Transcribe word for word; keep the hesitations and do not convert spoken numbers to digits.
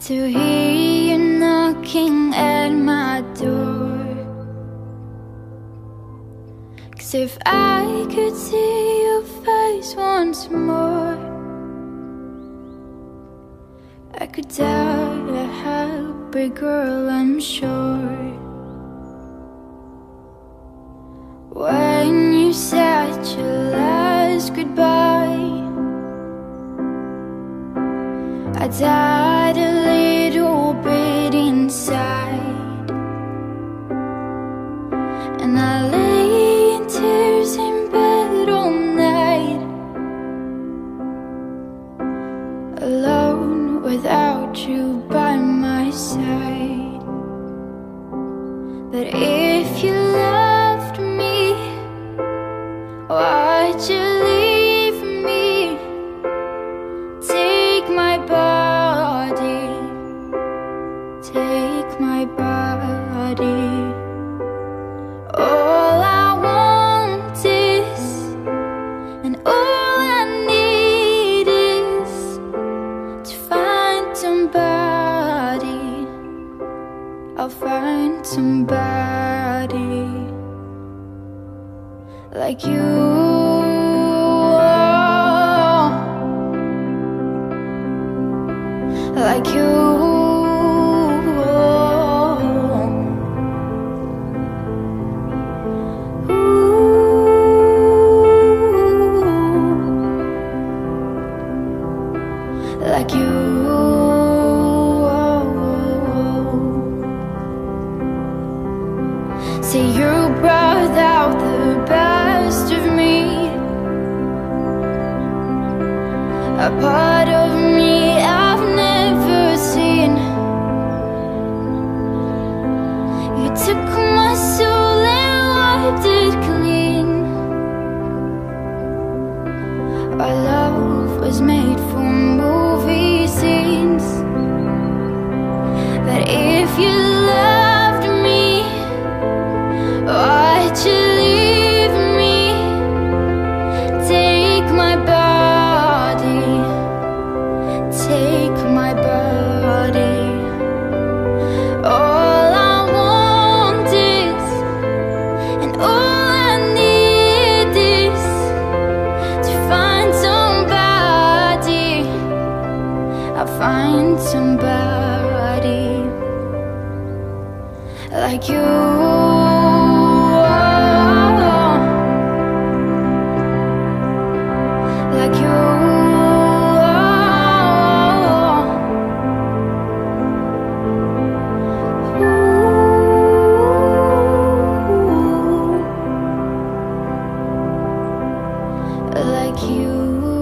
to hear you knocking at my door. 'Cause if I could see your face once more, I could die a happy girl, I'm sure. When you said your last goodbye, I died a little bit inside, and I lay in tears in bed all night, alone without you by my side. But if you loved me, why'd you leave me? Take my body, take my body. All I want is, and all I need is to find somebody. I'll find somebody like you. Like you. Ooh. Like you. Say you brought out the best of me, a part of me I've never seen. You took my soul and wiped it clean. Our love was made for movie scenes. But if you loved me, why'd you leave me? Take my body, take my body. All I want is, and all I need is to find somebody. I'll find somebody like you. Like you. Like you.